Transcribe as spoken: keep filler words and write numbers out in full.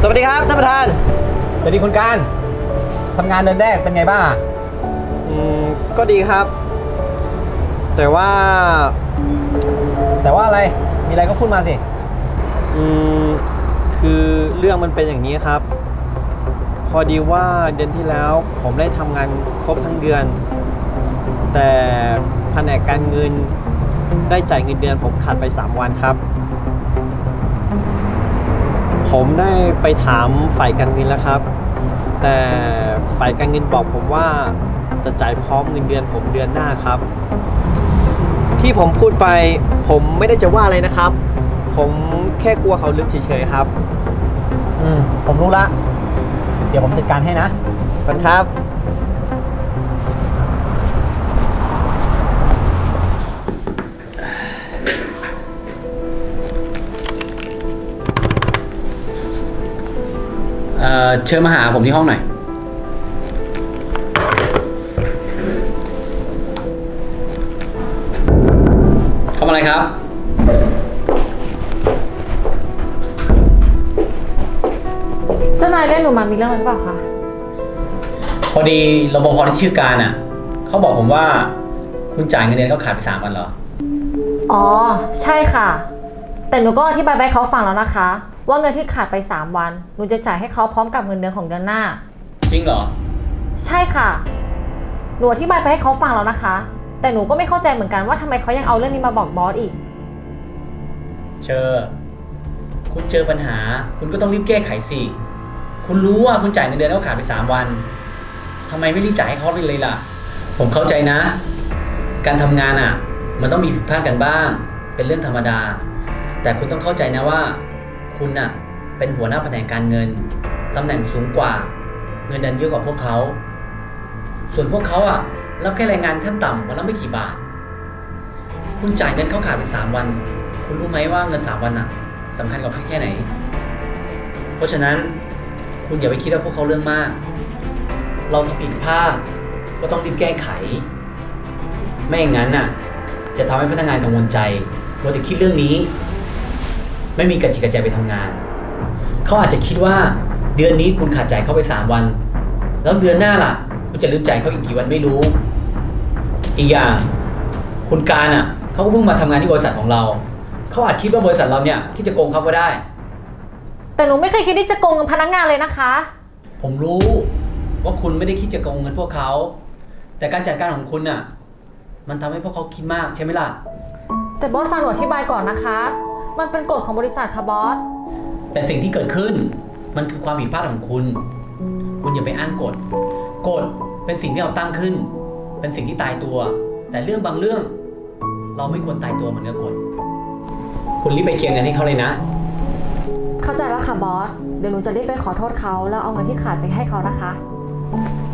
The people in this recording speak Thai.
สวัสดีครับท่านประธานสวัสดีคุณการทำงานเดือนแรกเป็นไงบ้างอืมก็ดีครับแต่ว่าแต่ว่าอะไรมีอะไรก็พูดมาสิอืมคือเรื่องมันเป็นอย่างนี้ครับพอดีว่าเดือนที่แล้วผมได้ทำงานครบทั้งเดือนแต่แผนกการเงินได้จ่ายเงินเดือนผมขาดไปสามวันครับผมได้ไปถามฝ่ายการเงินแล้วครับแต่ฝ่ายการเงินบอกผมว่าจะจ่ายพร้อมเงินเดือนผมเดือนหน้าครับที่ผมพูดไปผมไม่ได้จะว่าอะไรนะครับผมแค่กลัวเขาลืมเฉยๆครับอืมผมรู้ละเดี๋ยวผมจัดการให้นะขอบคุณครับเอ่อเชิญมาหาผมที่ห้องหน่อยทำอะไรครับเจ้านายเรียกหนูมามีเรื่องอะไรหรือเปล่าคะพอดีรปภที่ชื่อการอ่ะเขาบอกผมว่าคุณจ่ายเงินเดือนเขาขาดไปสามวันเหรออ๋อใช่ค่ะแต่หนูก็อธิบายไปเขาฟังแล้วนะคะว่าเงินที่ขาดไปสามวันหนูจะจ่ายให้เขาพร้อมกับเงินเดือนของเดือนหน้าจริงเหรอใช่ค่ะหนูอธิบายไปให้เขาฟังแล้วนะคะแต่หนูก็ไม่เข้าใจเหมือนกันว่าทำไมเขายังเอาเรื่องนี้มาบอกบอสอีกเชอคุณเจอปัญหาคุณก็ต้องรีบแก้ไขสิคุณรู้ว่าคุณจ่ายเงินเดือนเขาขาดไปสามวันทำไมไม่รีบจ่ายให้เขาไปเลยล่ะผมเข้าใจนะการทำงานอ่ะมันต้องมีผิดพลาดกันบ้างเป็นเรื่องธรรมดาแต่คุณต้องเข้าใจนะว่าคุณน่ะเป็นหัวหน้าแผนกการเงินตำแหน่งสูงกว่าเงินเดือนเยอะกว่าพวกเขาส่วนพวกเขาอ่ะรับแค่แรงงานขั้นต่ำวันละไม่กี่บาทคุณจ่ายเงินเขาขาดไปสามวันคุณรู้ไหมว่าเงินสามวันอ่ะสำคัญกว่าแค่ไหนเพราะฉะนั้นคุณอย่าไปคิดว่าพวกเขาเรื่องมากเราทำผิดพลาดก็ต้องรีบแก้ไขไม่อย่างนั้นน่ะจะทำให้พนักงานกังวลใจว่าจะคิดเรื่องนี้ไม่มีกระจิตกระใจไปทำงานเขาอาจจะคิดว่าเดือนนี้คุณขาดจ่ายเขาไปสามวันแล้วเดือนหน้าล่ะคุณจะลืมจ่ายเขาอีกกี่วันไม่รู้อีกอย่างคุณการอ่ะเขาก็เพิ่งมาทำงานที่บริษัทของเราเขาอาจคิดว่าบริษัทเราเนี่ยที่จะโกงเขาก็ได้แต่หนูไม่เคยคิดที่จะโกงเงินพนักงานเลยนะคะผมรู้ว่าคุณไม่ได้คิดจะโกงเงินพวกเขาแต่การจัดการของคุณน่ะมันทำให้พวกเขาคิดมากใช่ไหมล่ะแต่บอสฟังหนูอธิบายก่อนนะคะมันเป็นกฎของบริษัทค่ะบอสแต่สิ่งที่เกิดขึ้นมันคือความผิดพลาดของคุณคุณอย่าไปอ้างกฎกฎเป็นสิ่งที่เราตั้งขึ้นเป็นสิ่งที่ตายตัวแต่เรื่องบางเรื่องเราไม่ควรตายตัวเหมือนกับกฎคุณรีบไปเคลียร์เงินให้เขาเลยนะเข้าใจแล้วค่ะบอสเดี๋ยวหนูจะรีบไปขอโทษเขาแล้วเอาเงินที่ขาดไปให้เขานะคะ